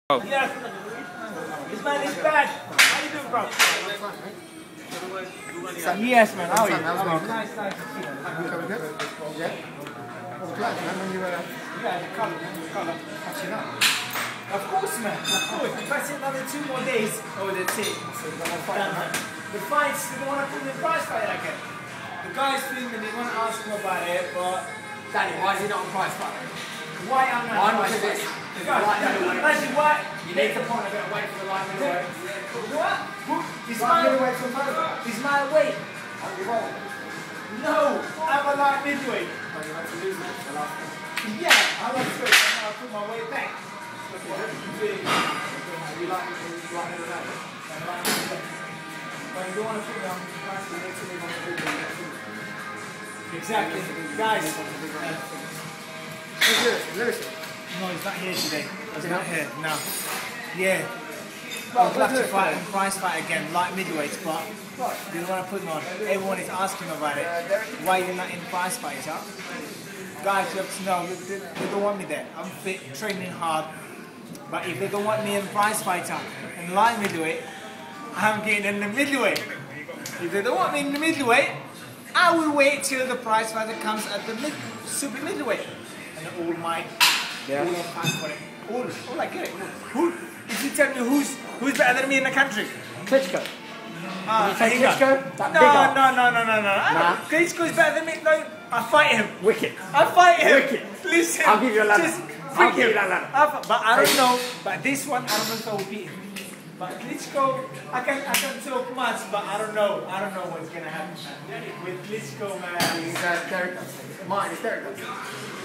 Oh. Yes. This man is bad. How you doing, bro? Yes, man. How are you? Nice to see you. Yeah. What's the plan, man? When you yeah, the colour. Catching up. Of course, man. Of course. If I sit another 2 more days, oh, that's it. The fights, they don't want to put me in Prizefighter again. The guys filming, they want to ask him about it, but... Danny, why is he not on Prizefighter? Why I'm not on Prizefighter? Actually, why? You need to point a bit away from the light middleweight. What? He's my weight. No, I'm a light midweight. Oh, you want to lose it the last one? Yeah, I want to lose it. I'll put my weight back. You like middleweight? But you don't want to put me on Prizefighter. Exactly. Guys. Lewis. No, he's not here today. He's not here. No. Yeah. I'd love to fight in Prizefighter again, like middleweights, but they don't want to put me on. Everyone is asking about it. Why you're not in Prizefighter? Guys, you have to know, they don't want me there. I'm fit, training hard. But if they don't want me in Prizefighter and light middleweight, I'm getting in the middleweight. If they don't want me in the middleweight, I will wait till the Prizefighter comes at the super middleweight. And all my, all on fight for it. All I get it. Who? If you tell me who's better than me in the country? Klitschko. Klitschko? No. Klitschko is better than me. No, I fight him. Wicked. I fight him. Wicked. Listen. I'll give you a ladder. I'll give you that ladder. But I don't know. But this one, I don't know if I will beat him. But Klitschko, I can talk much, but I don't know. I don't know what's gonna happen with Klitschko, man. He's Derek Dawson. Mine is Derek Dawson.